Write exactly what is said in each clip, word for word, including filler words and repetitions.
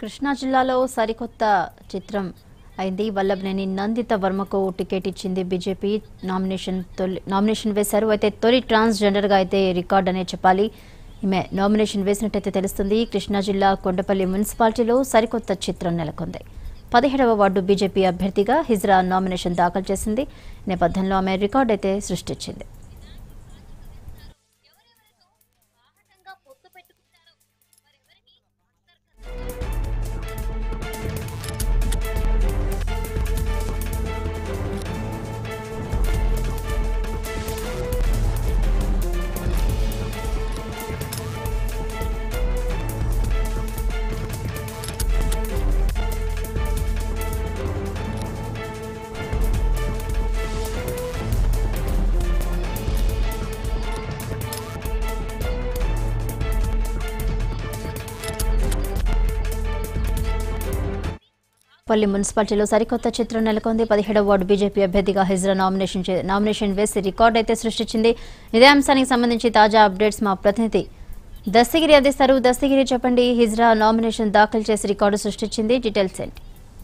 కృష్ణా జిల్లాలో సరికొత్త చిత్రం అయింది. వల్లభనేని నందిత వర్మకు టికెట్ ఇచ్చింది బీజేపీ. నామినేషన్ తొలి నామినేషన్ వేశారు. అయితే తొలి ట్రాన్స్జెండర్గా అయితే రికార్డ్ అనే చెప్పాలి. ఈమె నామినేషన్ వేసినట్టయితే తెలుస్తుంది. కృష్ణా జిల్లా కొండపల్లి మున్సిపాలిటీలో సరికొత్త చిత్రం నెలకొంది. పదిహేడవ వార్డు బీజేపీ అభ్యర్థిగా హిజ్రా నామినేషన్ దాఖలు చేసింది. నేపథ్యంలో ఆమె రికార్డు అయితే సృష్టించింది. పల్లి మున్సిపాలిటీలో సరికొత్త చిత్రం నెలకొంది. పదిహేడవ వార్డు బీజేపీ అభ్యర్థిగా హిజ్రా నామినేషన్ నామినేషన్ వేసి రికార్డు అయితే సృష్టించింది. ఇదే అంశానికి సంబంధించి తాజా అప్డేట్స్ మా ప్రతినిధి దస్తగిరి అందిస్తారు. దస్తగిరి చెప్పండి, హిజ్రా నామినేషన్ దాఖలు చేసి రికార్డు సృష్టించింది, డీటెయిల్స్ ఏంటి?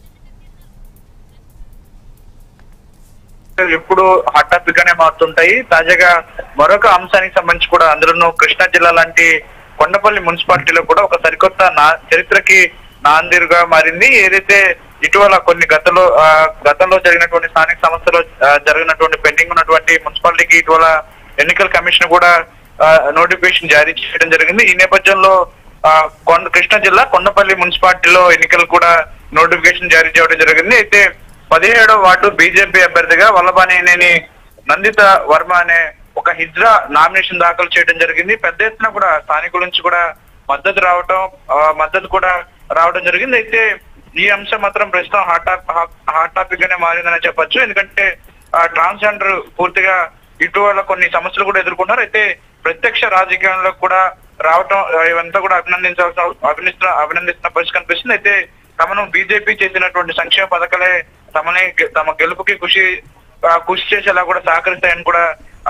ఎప్పుడు హాట్ టాపిక్ గానే మారుతుంటాయి. తాజాగా మరొక అంశానికి సంబంధించి కూడా అందులోనూ కృష్ణా జిల్లా లాంటి కొండపల్లి మున్సిపాలిటీలో కూడా ఒక సరికొత్త నా చరిత్రకి నాందిరుగా మారింది. ఏదైతే ఇటీవల కొన్ని గతంలో గతంలో జరిగినటువంటి స్థానిక సంస్థలో జరిగినటువంటి పెండింగ్ ఉన్నటువంటి మున్సిపాలిటీకి ఇటీవల ఎన్నికల కమిషన్ కూడా నోటిఫికేషన్ జారీ చేయడం జరిగింది. ఈ నేపథ్యంలో కొండ కృష్ణా జిల్లా కొండపల్లి మున్సిపాలిటీలో ఎన్నికలు కూడా నోటిఫికేషన్ జారీ చేయడం జరిగింది. అయితే పదిహేడవ వార్డు బీజేపీ అభ్యర్థిగా వల్లభనేని నందిత వర్మ అనే ఒక హిజ్రా నామినేషన్ దాఖలు చేయడం జరిగింది. పెద్ద ఎత్తున కూడా స్థానికుల నుంచి కూడా మద్దతు రావటం మద్దతు కూడా రావడం జరిగింది. అయితే ఈ అంశం మాత్రం ప్రస్తుతం హాట్ హాట్ టాపిక్ గానే మారిందని చెప్పొచ్చు. ఎందుకంటే ట్రాన్స్జెండర్ పూర్తిగా ఇటీవల కొన్ని సమస్యలు కూడా ఎదుర్కొన్నారు. అయితే ప్రత్యక్ష రాజకీయాల్లో కూడా రావటం ఇవంతా కూడా అభినందించాల్సిన అభినందిస్తున్న అభినందిస్తున్న పరిస్థితి కనిపిస్తుంది. అయితే తమను బీజేపీ చేసినటువంటి సంక్షేమ పథకాలే తమని తమ గెలుపుకి కృషి కృషి చేసేలా కూడా సహకరిస్తాయని కూడా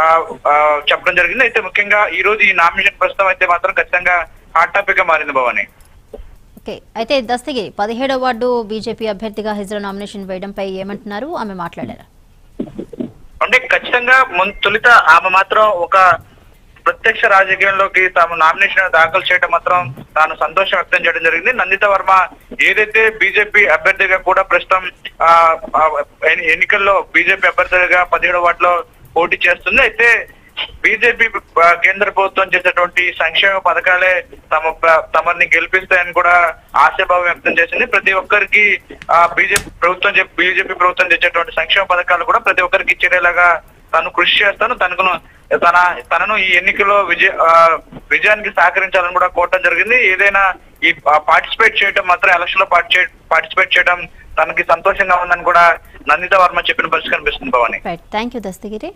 చెప్పడం జరిగింది. అయితే ముఖ్యంగా ఈ రోజు ఈ నామినేషన్ ప్రస్తుతం అయితే మాత్రం ఖచ్చితంగా హాట్ టాపిక్ గా మారింది భవాని. ఓకే, అయితే దస్తగిరి పదిహేడవ వార్డు బీజేపీ అభ్యర్థిగా హిజ్రా నామినేషన్ వేయడంపై ఏమంటున్నారు? ఆమె మాట్లాడారా? అంటే ఖచ్చితంగా తొలిత ఆమె మాత్రం ఒక ప్రత్యక్ష రాజకీయంలోకి తాము నామినేషన్ దాఖలు చేయడం మాత్రం తాను సంతోషం వ్యక్తం చేయడం జరిగింది. నందిత వర్మ ఏదైతే బీజేపీ అభ్యర్థిగా కూడా ప్రస్తుతం ఆ ఎన్నికల్లో బీజేపీ అభ్యర్థిగా పదిహేడవ వార్డులో పోటీ చేస్తుంది. అయితే బీజేపీ కేంద్ర ప్రభుత్వం చేసేటువంటి సంక్షేమ పథకాలే తమ తమని గెలిపిస్తాయని కూడా ఆశాభావం వ్యక్తం చేసింది. ప్రతి ఒక్కరికి ఆ బీజేపీ ప్రభుత్వం బీజేపీ ప్రభుత్వం తెచ్చేటువంటి సంక్షేమ పథకాలు కూడా ప్రతి ఒక్కరికి ఇచ్చేలాగా తను కృషి చేస్తాను, తనకు తన తనను ఈ ఎన్నికల్లో విజయ విజయానికి సహకరించాలని కూడా కోరడం జరిగింది. ఏదైనా ఈ పార్టిసిపేట్ చేయడం మాత్రం ఎలక్షన్ లో పార్టిసిపేట్ చేయడం తనకి సంతోషంగా ఉందని కూడా నందిత వర్మ చెప్పిన పరిస్థితి కనిపిస్తుంది భవాని. Thank you Dastagiri.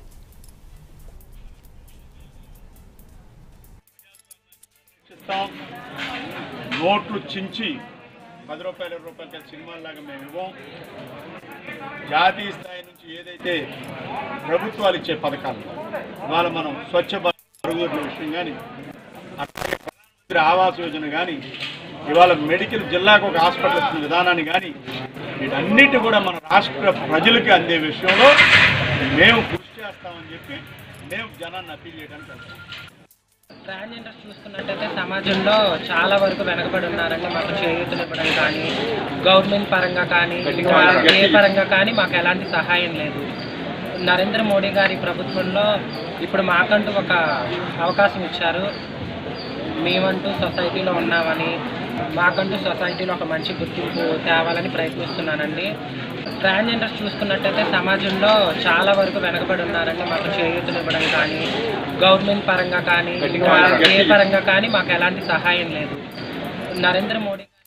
నోట్లు చించి పది రూపాయల ఇరవై రూపాయల సినిమాలాగా మేము ఇవ్వం. జాతీయ స్థాయి నుంచి ఏదైతే ప్రభుత్వాలు ఇచ్చే పథకాలు ఇవాళ మనం స్వచ్ఛ మరుగుదొడ్ల విషయం కానీ, అట్లాగే ప్రధానమంత్రి ఆవాస్ యోజన కానీ, ఇవాళ మెడికల్ జిల్లాకు ఒక హాస్పిటల్ ఇచ్చిన విధానాన్ని కానీ, వీటన్నిటి కూడా మన రాష్ట్ర ప్రజలకి అందే విషయంలో మేము కృషి చేస్తామని చెప్పి మేము జనాన్ని అప్పీల్ చేయడానికి వెళ్తాం. ట్రాన్స్జెండర్స్ చూసుకున్నట్టయితే సమాజంలో చాలా వరకు వెనకబడి ఉన్నారండి. మాకు చేయూతనివ్వడం కానీ, గవర్నమెంట్ పరంగా కానీ, ఏ పరంగా కానీ మాకు ఎలాంటి సహాయం లేదు. నరేంద్ర మోడీ గారి ప్రభుత్వంలో ఇప్పుడు మాకంటూ ఒక అవకాశం ఇచ్చారు. మేమంటూ సొసైటీలో ఉన్నామని, మాకంటూ సొసైటీలో ఒక మంచి గుర్తింపు తేవాలని ప్రయత్నిస్తున్నానండి. ట్రాన్స్జెండర్స్ చూసుకున్నట్టయితే సమాజంలో చాలా వరకు వెనకబడి ఉన్నారండి. మాకు చేయూతనివ్వడం కానీ, గవర్నమెంట్ పరంగా కానీ, ఏ పరంగా కానీ మాకు ఎలాంటి సహాయం లేదు. నరేంద్ర మోడీ